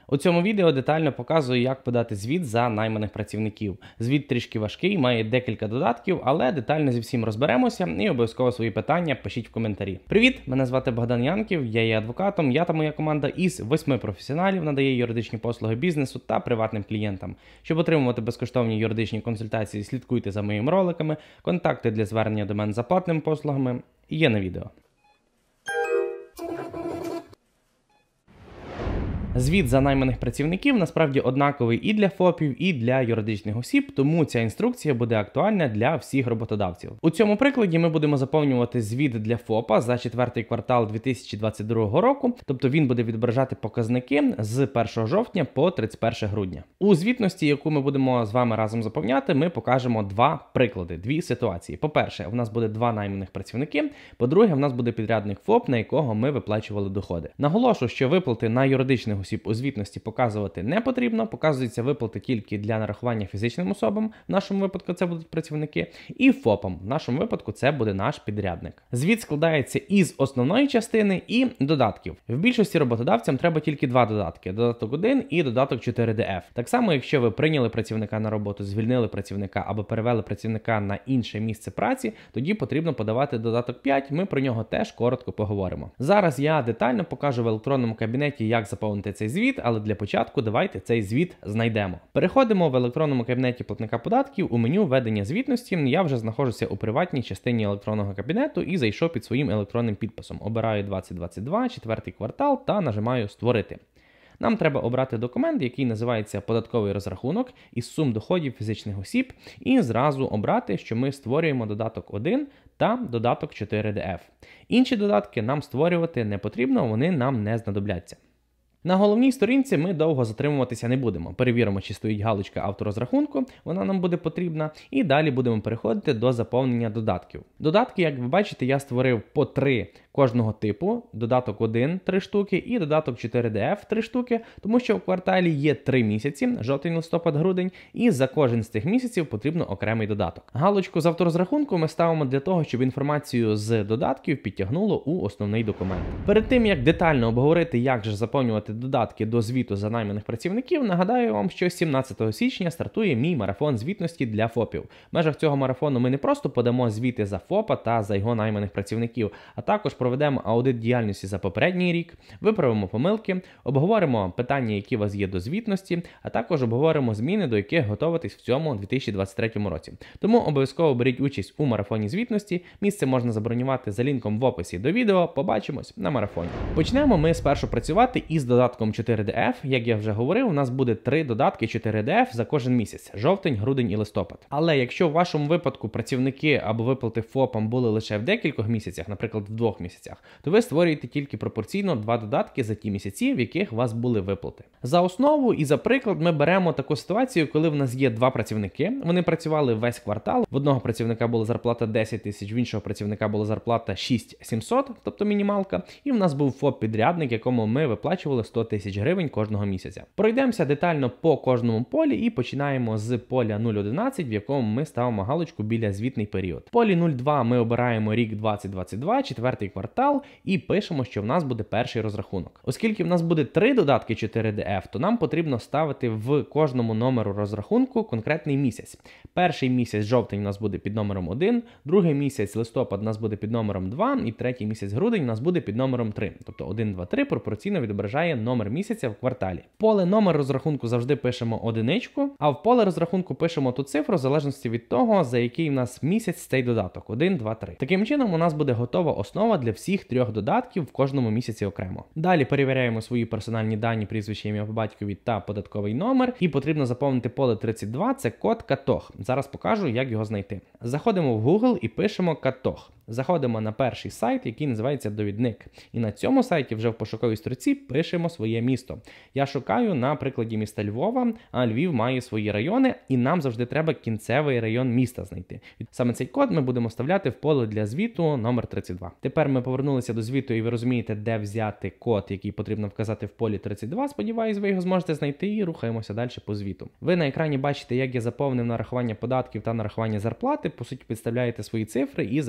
У цьому відео детально показую, як подати звіт за найманих працівників. Звіт трішки важкий, має декілька додатків, але детально зі всім розберемося і обов'язково свої питання пишіть в коментарі. Привіт, мене звати Богдан Янків, я є адвокатом, я та моя команда із 8 професіоналів надає юридичні послуги бізнесу та приватним клієнтам. Щоб отримувати безкоштовні юридичні консультації, слідкуйте за моїми роликами, контакти для звернення до мене за платними послугами є на відео. Звіт за найманих працівників насправді однаковий і для ФОПів, і для юридичних осіб, тому ця інструкція буде актуальна для всіх роботодавців. У цьому прикладі ми будемо заповнювати звіт для ФОПа за четвертий квартал 2022 року, тобто він буде відображати показники з 1 жовтня по 31 грудня. У звітності, яку ми будемо з вами разом заповняти, ми покажемо два приклади, дві ситуації. По-перше, в нас буде два найманих працівники, по-друге, в нас буде підрядник ФОП, на якого ми виплачували доходи. Наголошу, що виплати на юридичних осіб у звітності показувати не потрібно, показуються виплати тільки для нарахування фізичним особам, в нашому випадку це будуть працівники, і ФОПам, в нашому випадку це буде наш підрядник. Звіт складається із основної частини і додатків. В більшості роботодавцям треба тільки два додатки, додаток 1 і додаток 4DF. Так само, якщо ви прийняли працівника на роботу, звільнили працівника або перевели працівника на інше місце праці, тоді потрібно подавати додаток 5, ми про нього теж коротко поговоримо. Зараз я детально покажу в електронному кабінеті, як заповнити цей звіт, але для початку давайте цей звіт знайдемо. Переходимо в електронному кабінеті платника податків у меню «Ведення звітності». Я вже знаходжуся у приватній частині електронного кабінету і зайшов під своїм електронним підписом. Обираю 2022, четвертий квартал та нажимаю «Створити». Нам треба обрати документ, який називається «Податковий розрахунок» із сум доходів фізичних осіб, і зразу обрати, що ми створюємо додаток 1 та додаток 4DF. Інші додатки нам створювати не потрібно, вони нам не знадобляться. На головній сторінці ми довго затримуватися не будемо. Перевіримо, чи стоїть галочка авторозрахунку, вона нам буде потрібна, і далі будемо переходити до заповнення додатків. Додатки, як ви бачите, я створив по 3 кожного типу, додаток 1 – 3 штуки і додаток 4DF – 3 штуки, тому що в кварталі є 3 місяці, жовтень, листопад, грудень, і за кожен з цих місяців потрібно окремий додаток. Галочку з авторозрахунку ми ставимо для того, щоб інформацію з додатків підтягнуло у основний документ. Перед тим, як детально обговорити, як же заповнювати додатки до звіту за найманих працівників, нагадаю вам, що 17 січня стартує мій марафон звітності для ФОПів. В межах цього марафону ми не просто подамо звіти за ФОПа та за його найманих працівників, а також проведемо аудит діяльності за попередній рік, виправимо помилки, обговоримо питання, які у вас є до звітності, а також обговоримо зміни, до яких готуватись в цьому 2023 році. Тому обов'язково беріть участь у марафоні звітності, місце можна забронювати за лінком в описі до відео, побачимось на марафоні. Почнемо ми спершу працювати із додатком 4DF, як я вже говорив, у нас буде 3 додатки 4DF за кожен місяць – жовтень, грудень і листопад. Але якщо в вашому випадку працівники або виплати ФОПам були лише в декількох місяцях, наприклад в 2 місяцях, то ви створюєте тільки пропорційно 2 додатки за ті місяці, в яких у вас були виплати. За основу і за приклад ми беремо таку ситуацію, коли в нас є 2 працівники, вони працювали весь квартал, в одного працівника була зарплата 10 тисяч, в іншого працівника була зарплата 6700, тобто мінімалка, і в нас був ФОП-підрядник, якому ми виплачували 100 тисяч гривень кожного місяця. Пройдемося детально по кожному полі і починаємо з поля 0.11, в якому ми ставимо галочку біля звітний період. В полі 0.2 ми обираємо рік 2022, четвертий квартал, і пишемо, що в нас буде перший розрахунок. Оскільки в нас буде 3 додатки 4DF, то нам потрібно ставити в кожному номеру розрахунку конкретний місяць. Перший місяць жовтень у нас буде під номером 1, другий місяць листопад у нас буде під номером 2, і третій місяць грудень у нас буде під номером 3. Тобто 1, 2, 3 пропорційно відображає номер місяця в кварталі. В поле номер розрахунку завжди пишемо одиничку, а в поле розрахунку пишемо ту цифру в залежності від того, за який в нас місяць цей додаток – 1, 2, 3. Таким чином у нас буде готова основа для всіх 3 додатків в кожному місяці окремо. Далі перевіряємо свої персональні дані, прізвище, ім'я по батькові та податковий номер, і потрібно заповнити поле 32, це код КАТОГ. Зараз покажу, як його знайти. Заходимо в Google і пишемо КАТОГ. Заходимо на перший сайт, який називається «Довідник». І на цьому сайті вже в пошуковій строці пишемо своє місто. Я шукаю на прикладі міста Львова, а Львів має свої райони, і нам завжди треба кінцевий район міста знайти. Саме цей код ми будемо вставляти в поле для звіту номер 32. Тепер ми повернулися до звіту і ви розумієте, де взяти код, який потрібно вказати в полі 32. Сподіваюсь, ви його зможете знайти і рухаємося далі по звіту. Ви на екрані бачите, як я заповнив нарахування податків та нарахування зарплати. По суті, підставляєте свої цифри і заповнюєте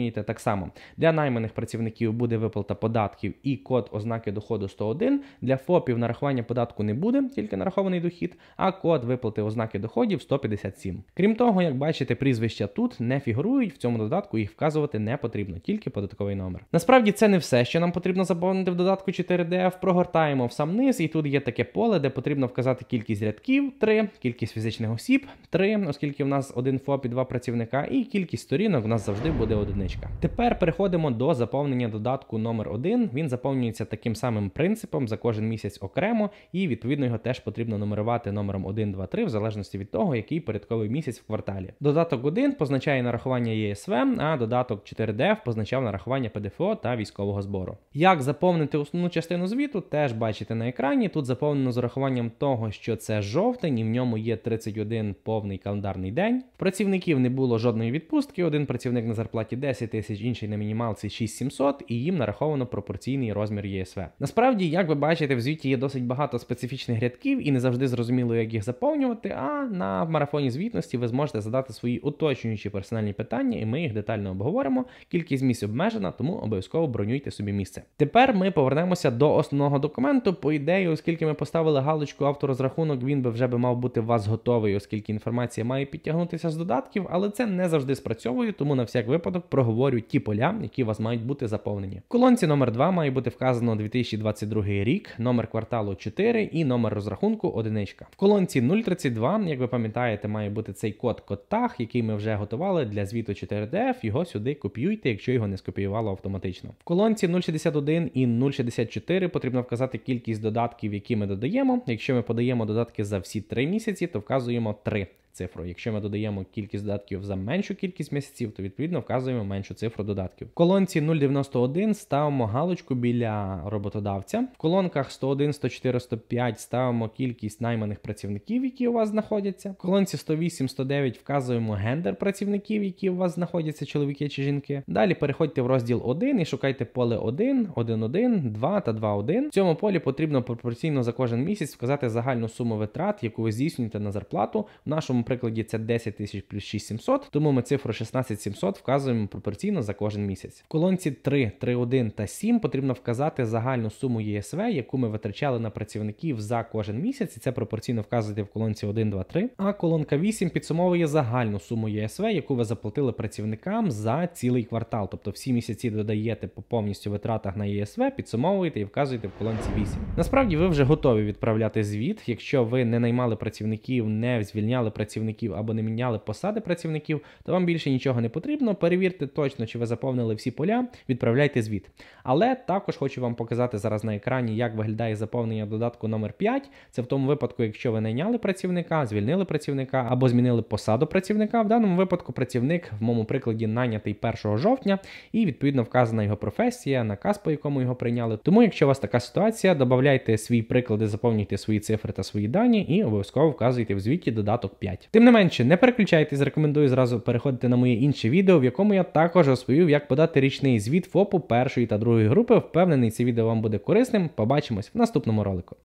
заповнюєте так само. Для найманих працівників буде виплата податків і код ознаки доходу 101. Для ФОПів нарахування податку не буде, тільки нарахований дохід, а код виплати ознаки доходів 157. Крім того, як бачите, прізвища тут не фігурують, в цьому додатку їх вказувати не потрібно, тільки податковий номер. Насправді це не все, що нам потрібно заповнити в додатку 4DF. Прогортаємо в сам низ, і тут є таке поле, де потрібно вказати кількість рядків 3, кількість фізичних осіб 3, оскільки в нас один ФОП і 2 працівника, і кількість сторінок в нас завжди буде одиничка. Тепер переходимо до заповнення додатку номер 1. Він заповнюється таким самим принципом за кожен місяць окремо, і відповідно його теж потрібно нумерувати номером 1, 2, 3, в залежності від того, який порядковий місяць в кварталі. Додаток 1 позначає нарахування ЄСВ, а додаток 4DF позначав нарахування ПДФО та військового збору. Як заповнити основну частину звіту, теж бачите на екрані. Тут заповнено з урахуванням того, що це жовтень і в ньому є 31 повний календарний день. В працівників не було жодної відпустки, один працівник на зарплаті 10 тисяч, інший на мінімалці 6700, і їм нараховано пропорційний розмір ЄСВ. Насправді, як ви бачите, в звіті є досить багато специфічних рядків і не завжди зрозуміло, як їх заповнювати, а на марафоні звітності ви зможете задати свої уточнюючі персональні питання, і ми їх детально обговоримо. Кількість місць обмежена, тому обов'язково бронюйте собі місце. Тепер ми повернемося до основного документу. По ідеї, оскільки ми поставили галочку авторозрахунок, він би вже мав бути у вас готовий, оскільки інформація має підтягнутися з додатків, але це не завжди спрацьовує, тому на всяк випадок проговорю ті поля, які у вас мають бути заповнені. В колонці номер 2 має бути вказано 2022 рік, номер кварталу 4 і номер розрахунку 1. В колонці 032, як ви пам'ятаєте, має бути цей код ТАГ, який ми вже готували для звіту 4DF, його сюди копіюйте, якщо його не скопіювало автоматично. В колонці 061 і 064 потрібно вказати кількість додатків, які ми додаємо. Якщо ми подаємо додатки за всі 3 місяці, то вказуємо 3 цифру. Якщо ми додаємо кількість додатків за меншу кількість місяців, то відповідно вказуємо меншу цифру додатків. В колонці 091 ставимо галочку біля роботодавця. В колонках 101, 104, 105 ставимо кількість найманих працівників, які у вас знаходяться. В колонці 108, 109 вказуємо гендер працівників, які у вас знаходяться, чоловіки чи жінки. Далі переходьте в розділ 1 і шукайте поле 1, 1.1, 2 та 2.1. В цьому полі потрібно пропорційно за кожен місяць вказати загальну суму витрат, яку ви здійснюєте на зарплату. В нашому прикладі це 10 тисяч плюс 6700, тому ми цифру 16700 вказуємо пропорційно за кожен місяць. В колонці 3, 3.1 та 7 потрібно вказати загальну суму ЄСВ, яку ми витрачали на працівників за кожен місяць, і це пропорційно вказуєте в колонці 1, 2, 3. А колонка 8 підсумовує загальну суму ЄСВ, яку ви заплатили працівникам за цілий квартал. Тобто всі місяці додаєте по повністю витратах на ЄСВ, підсумовуєте і вказуєте в колонці 8. Насправді ви вже готові відправляти звіт, якщо ви не наймали працівників, не звільняли працівників або не міняли посади працівників, то вам більше нічого не потрібно. Перевірте точно, чи ви заповнили всі поля, відправляйте звіт. Але також хочу вам показати зараз на екрані, як виглядає заповнення додатку номер 5. Це в тому випадку, якщо ви найняли працівника, звільнили працівника або змінили посаду працівника. В даному випадку працівник, в моєму прикладі, найнятий 1 жовтня і відповідно вказана його професія, наказ, по якому його прийняли. Тому, якщо у вас така ситуація, додавайте свої приклади, заповнюйте свої цифри та свої дані і обов'язково вказуйте в звіті додаток 5. Тим не менше, не переключайтесь, рекомендую зразу переходити на моє інше відео, в якому я також розповів, як подати річний звіт ФОПу першої та другої групи. Впевнений, це відео вам буде корисним. Побачимось в наступному ролику.